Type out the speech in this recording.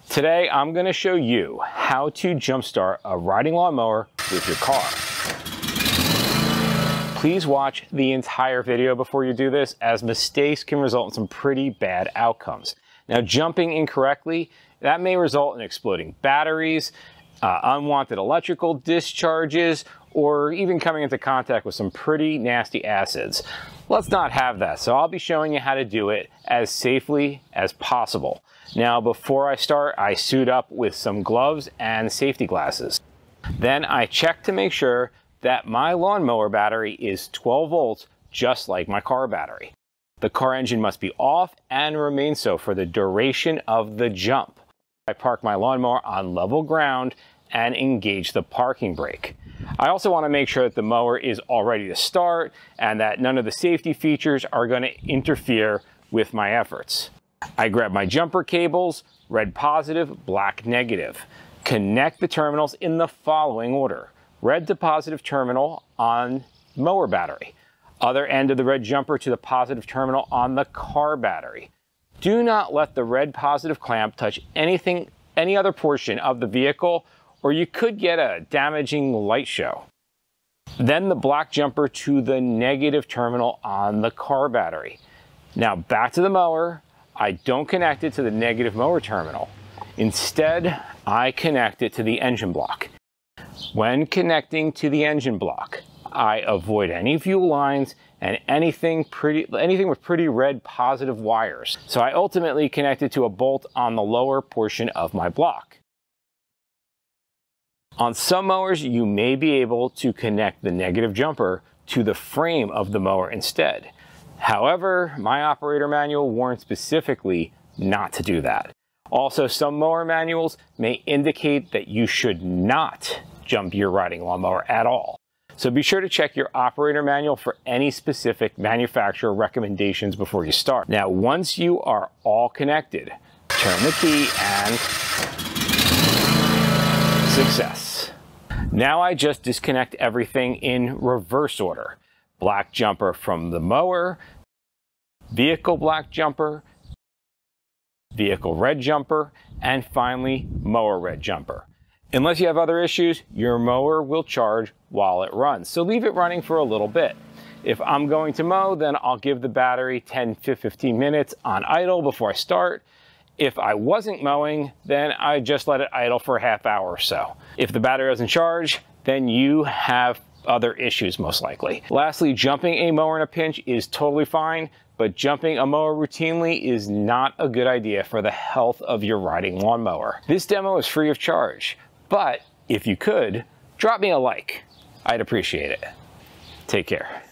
Today, I'm going to show you how to jumpstart a riding lawnmower with your car. Please watch the entire video before you do this, as mistakes can result in some pretty bad outcomes. Now, jumping incorrectly, that may result in exploding batteries, unwanted electrical discharges, or even coming into contact with some pretty nasty acids. Let's not have that, so I'll be showing you how to do it as safely as possible. Now, before I start, I suit up with some gloves and safety glasses. Then I check to make sure that my lawnmower battery is 12 volts, just like my car battery. The car engine must be off and remain so for the duration of the jump. I park my lawnmower on level ground and engage the parking brake. I also want to make sure that the mower is all ready to start and that none of the safety features are going to interfere with my efforts. I grab my jumper cables, red positive, black negative. Connect the terminals in the following order. Red to positive terminal on mower battery. Other end of the red jumper to the positive terminal on the car battery. Do not let the red positive clamp touch any other portion of the vehicle, or you could get a damaging light show. Then the black jumper to the negative terminal on the car battery. Now back to the mower. I don't connect it to the negative mower terminal. Instead, I connect it to the engine block. When connecting to the engine block, I avoid any fuel lines and anything with pretty red positive wires. So I ultimately connect it to a bolt on the lower portion of my block. On some mowers, you may be able to connect the negative jumper to the frame of the mower instead. However, my operator manual warns specifically not to do that. Also, some mower manuals may indicate that you should not jump your riding lawnmower at all. So be sure to check your operator manual for any specific manufacturer recommendations before you start. Now, once you are all connected, turn the key and success. Now I just disconnect everything in reverse order. Black jumper from the mower, vehicle black jumper, vehicle red jumper, and finally mower red jumper. Unless you have other issues, your mower will charge while it runs, so leave it running for a little bit. If I'm going to mow, then I'll give the battery 10 to 15 minutes on idle before I start. If I wasn't mowing, then I just let it idle for a half hour or so. If the battery doesn't charge, then you have other issues most likely. Lastly, jumping a mower in a pinch is totally fine, but jumping a mower routinely is not a good idea for the health of your riding lawnmower. This demo is free of charge, but if you could, drop me a like. I'd appreciate it. Take care.